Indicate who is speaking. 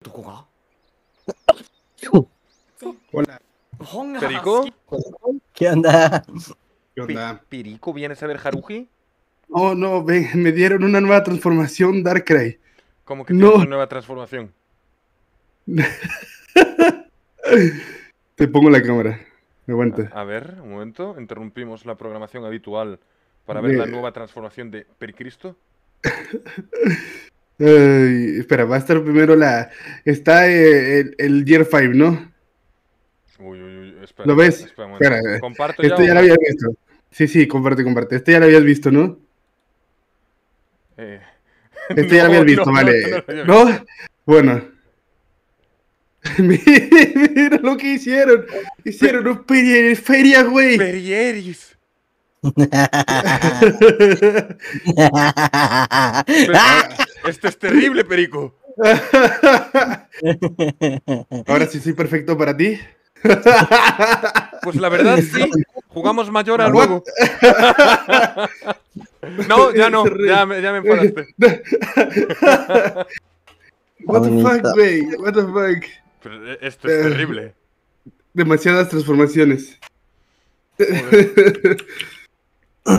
Speaker 1: Hola.
Speaker 2: ¿Perico?
Speaker 3: ¿Qué onda?
Speaker 1: ¿Qué onda?
Speaker 2: ¿Perico vienes a ver Haruji?
Speaker 1: Oh, no, me dieron una nueva transformación, Darkrai.
Speaker 2: ¿Cómo que
Speaker 1: No.
Speaker 2: tienes una nueva transformación?
Speaker 1: Te pongo la cámara. Aguanta.
Speaker 2: A ver, un momento. Interrumpimos la programación habitual para ver la nueva transformación de Pericristo.
Speaker 1: Ay, espera, va a estar primero la... Está el Year 5, ¿no?
Speaker 2: Uy, espera.
Speaker 1: ¿Lo ves?
Speaker 2: Espera un momento.
Speaker 1: Espera,
Speaker 2: ¿Comparto ya
Speaker 1: esto
Speaker 2: o
Speaker 1: ya lo
Speaker 2: no?
Speaker 1: habías visto. Sí, comparte. Este ya lo habías visto, ¿no? Este ya lo habías visto, vale.
Speaker 2: No lo había
Speaker 1: ¿No?
Speaker 2: visto.
Speaker 1: Bueno. Mira lo que hicieron. Hicieron un feria, güey.
Speaker 2: ¡Perieris! Esto es terrible, Perico.
Speaker 1: Ahora sí soy perfecto para ti.
Speaker 2: Pues la verdad sí. Jugamos Mayora luego. No, ya no. Ya me enfadaste.
Speaker 1: What the fuck, güey. What the fuck.
Speaker 2: Pero esto es terrible.
Speaker 1: Demasiadas transformaciones.
Speaker 2: Joder.